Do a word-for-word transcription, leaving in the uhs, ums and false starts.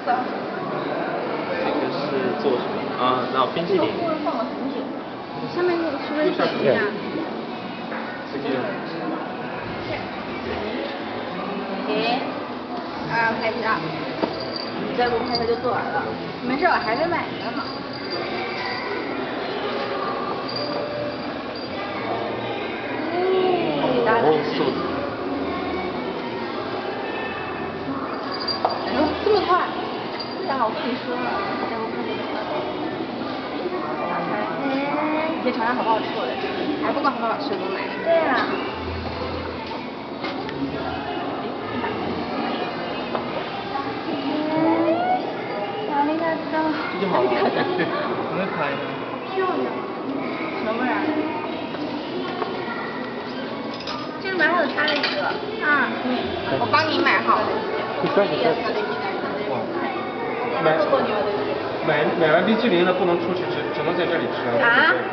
色。 这个是做什么啊？然后冰淇淋。 放了很久。下面那个是微粉呀。 这个。 给。啊，拍照。你再不拍它就做完了。没事，我还是买的嘛。哦， 瘦子。 哎呦，这么快！对呀，我跟你说了，待会看这个。打开。哎。你先尝尝好不好吃，我再吃。还不管好不好吃，我买。对呀。哪里来的？ 这就好了。我再开一个。 漂亮。什么味儿？这里面还有它的一个。啊。我帮你买好了。 这个是。哇。买买买完冰淇淋了，不能出去吃，只能在这里吃。啊？